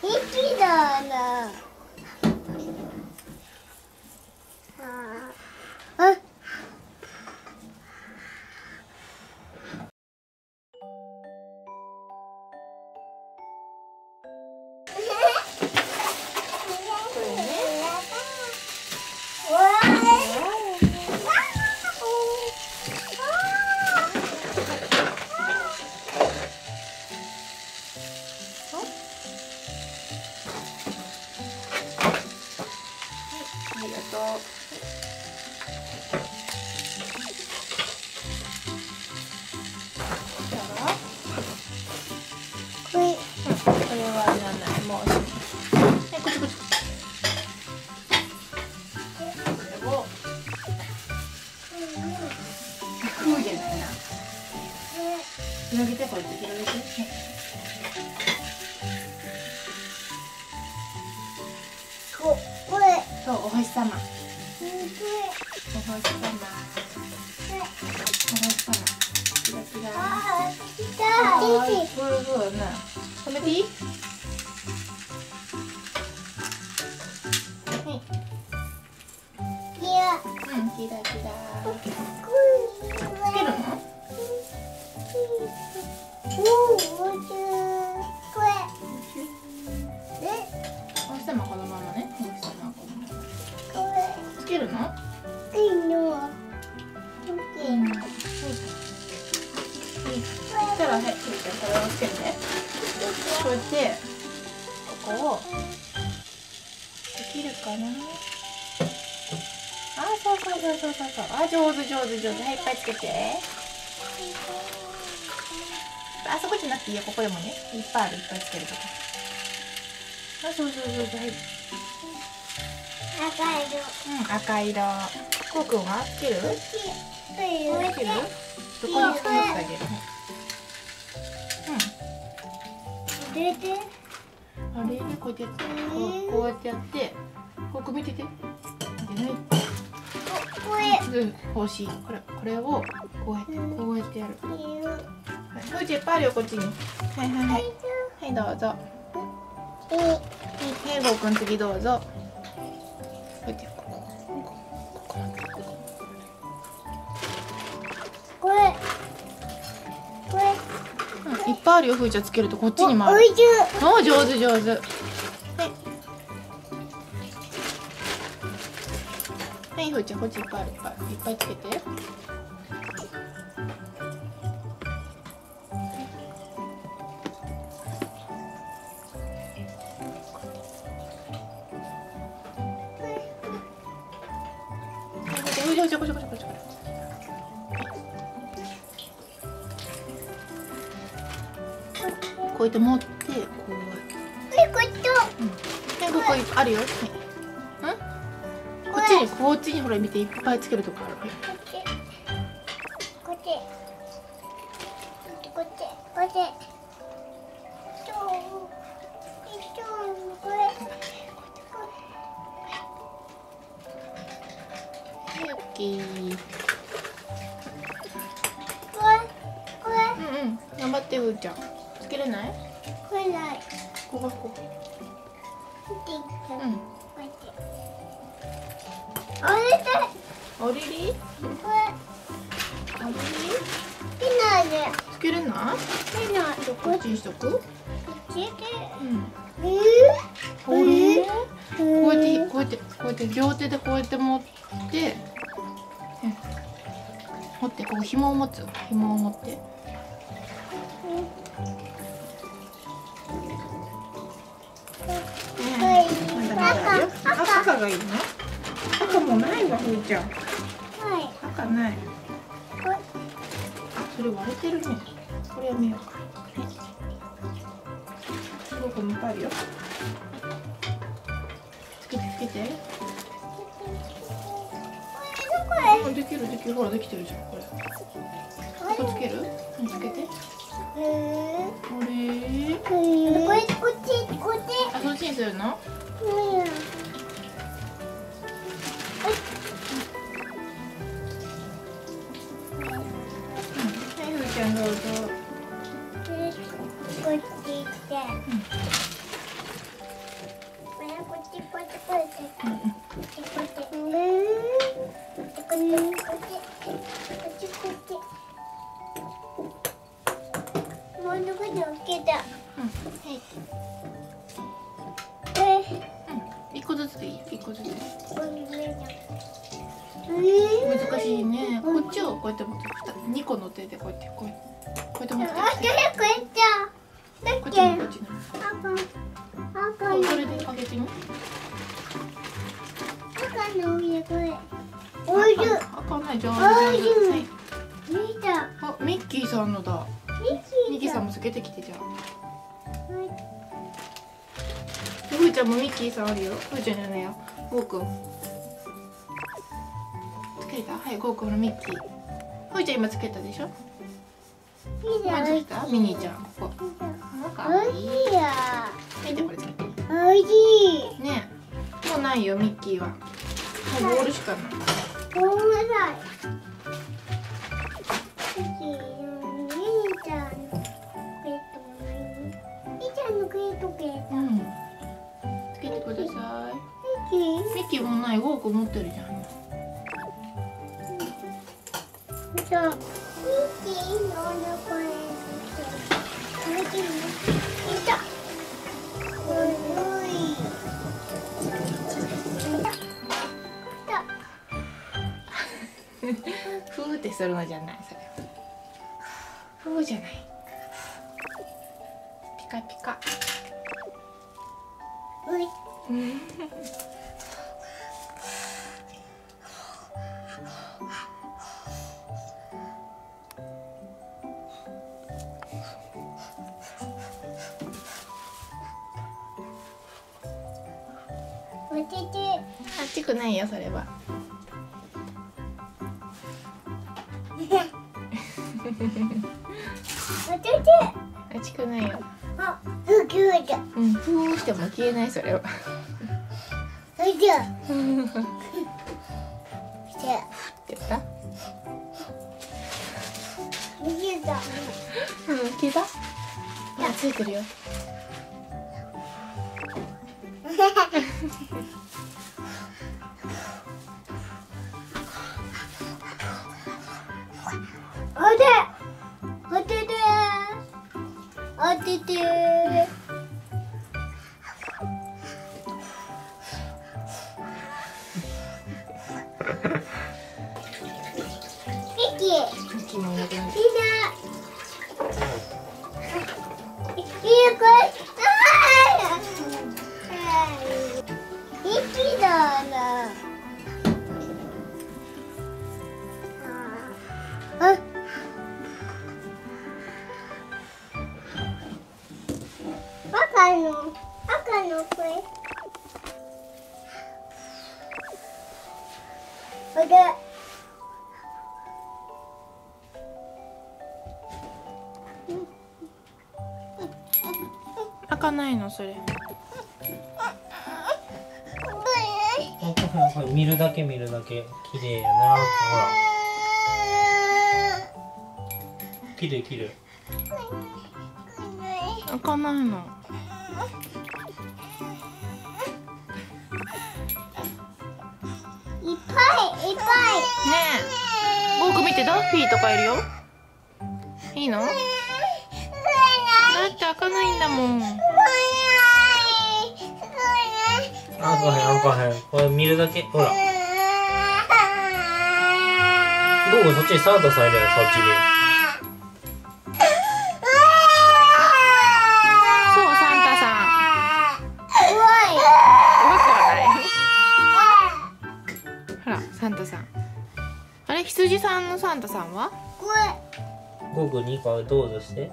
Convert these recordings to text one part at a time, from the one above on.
息だな。あ。 ありがとう。これはいらない。もうはい、こっちこっち。これをじゃないな。広げて、こうやって広げて。そう、お星様。お星様。お星様。キラキラ。そうね。止めていい？はい。うん、キラキラ。つけるの？お星様このままね。お星様このまま。つけるの？そしたら、はい、これをつけて。こうやって、ここを。できるかな。あ、そう。あ、上手。はい、いっぱいつけて。あそこじゃなくていいよ、ここでもね。いっぱいある、いっぱいつけるとこ。あ、そう、はい。赤色。こうくんはつける？つける？どこにつけてあげる？あれでこうやってこうやってやって、ここ見てて。星、これをこうやってやる。はい、いっぱいあるよ、こっちに。はい、どうぞ。はい、ごうくん次どうぞ。こうやっていっぱいあるよ、ふーちゃんつけるとこっちにもある。お、上手。はい、ふーちゃんこっちいっぱいある、いっぱいつけて。こうやって持って、ここいっぱいあるよ。こっちにほら見て、いっぱいつけるとこある。はい、オッケー。頑張ってふーちゃん。つけれない？ここ。おりり？つけれない？こっちにしとく？こうやって両手でこうやって持って、こう紐を持って。赤がいいの？赤もないわ、ふーちゃん。赤ない。それ割れてるね。これやめようか。ここもいっぱいあるよ。つけて。できる。ほら、できてるじゃん、これ。ここつける？つけて。こっち。あ、そっちにするの？はい、ふーちゃんどうぞ。 一個ずつでいいよ、一個ずつで。 これ難しいね。こっちをこうやって持って2個の手でこうやってこうやって持ってきて。こっちもこっちも。それで開けてみ。 赤の上これ。おいしい。 赤ない、上手上手。はい。 見た。 あ、ミッキーさんのだ。ミッキーさんもつけてきてじゃあ。ふーちゃんもミッキーさんあるよ。ふーちゃんじゃないよ。ゴーくん。つけた？はい、ゴーくんのミッキー。ふーちゃん今つけたでしょ。今つけた？ミニーちゃん、ここ。かわいい。見てこれつけて。 おいしい。 ねえ。もうないよ、ミッキーは。もうボールしかない。 ごめんなさい。ミニちゃんのクレートケータ。 うん。つけてください。ミッキーもない、ゴーくん持ってるじゃん。 じゃあ、ミッキーのこれ。 ふーってするのじゃない、それ。ふーじゃない。ピカピカ。熱くないよ、それは。熱くないよ。 あ、ふきゅうじゃ。 うん、ふーしても消えない、それは。 ふじゃ。 ふってやった。 ふじゃ。 うん、消えた。あ、ついてるよ。 当てて。ミキもいなくなる。 いいこれ。ミキだな。赤のこれ。これ。 開かないの、それ。 見るだけ見るだけ綺麗やな。ほら。綺麗綺麗。 開かないの。 いっぱいいっぱい。 ねえ。僕見て、ダッフィーとかいるよ。いいの？だって開かないんだもん。 開かへん開かへん。これ見るだけ。ほら。どうそっちにサンタさんいるやん、そっちに。 そう、サンタさん。怖くはない。ほら、サンタさん。あれ、羊さんのサンタさんは？ これ。 ゴーくんにこれどうぞして。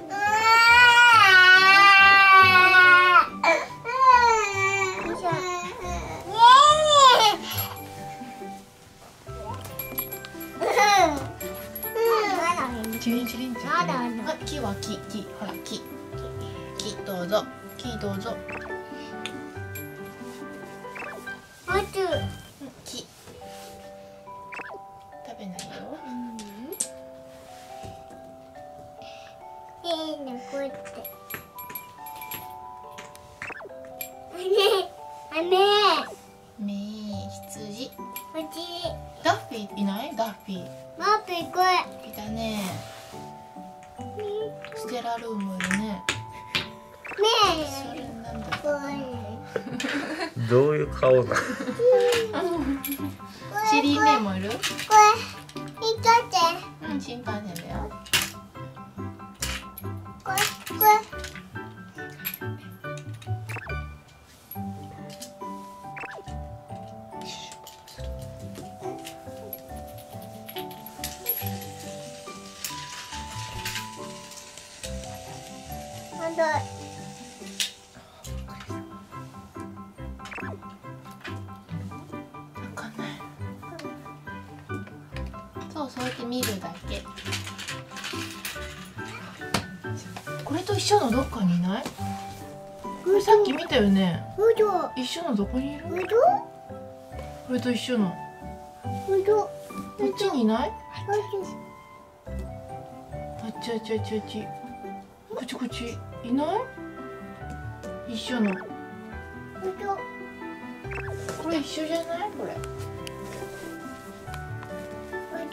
チリンチリンチリン。あ、木は木、ほら木どうぞ、木どうぞ。木。食べないよ。 こうやって。 めー、羊。 こっち。 ダッフィーいない？ダッフィー。 マッピこれ。 いたね。ステラルームいるね。 目なんだ。 どういう顔だ。 シリメモル？ これいたってうん、チンパンジーだよ。 これなんだわかんない。そう、そうやって見るだけ。これと一緒のどっかにいない？これさっき見たよね。 うど一緒のどこにいる？ うどこれと一緒の。 うどこっちにいない？あっちあっちあっちあっち。こっちこっちいない？一緒の。これ一緒じゃない？これ。ね。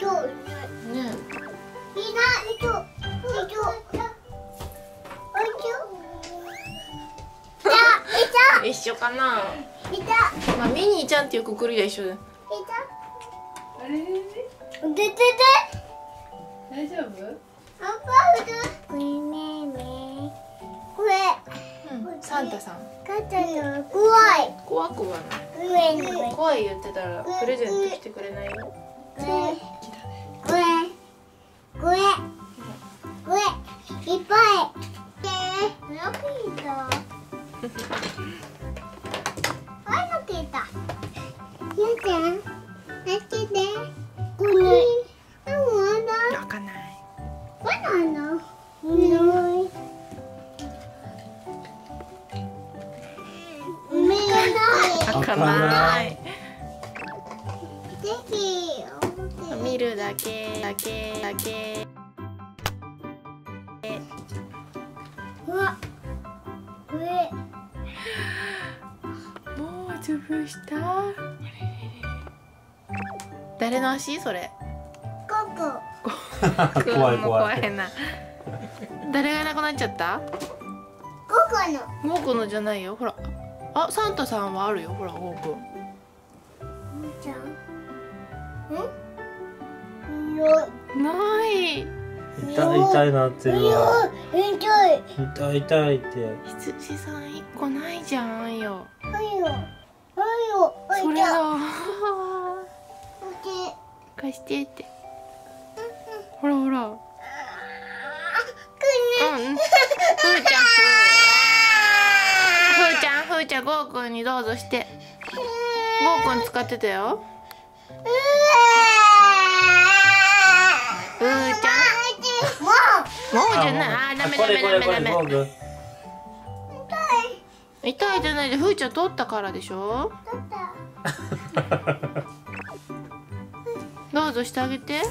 一緒かな。まあミニーちゃんっていうくくりで一緒だ。あれ？大丈夫？うん。サンタさん。怖くはない。怖い言ってたらプレゼントしてくれないよ。 いっぱい。 開かない。開かない。見るだけ。もう潰した。誰の足それ？ 怖い怖い。 な。誰がいなくなっちゃった？ゴーくんのじゃないよ。ほら。あ、サンタさんはあるよ。ほら、ゴーくん。ない。 痛いなってるわ。痛いって。 羊さん一個ないじゃんよ。それだ。貸してって。ほらほら。うん。ふーちゃん、ゴーくんにどうぞして。ゴーくん使ってたよ。ふーちゃん。もうじゃない。あ、ダメ。痛いじゃないで、ふーちゃん取ったからでしょ。どうぞしてあげて。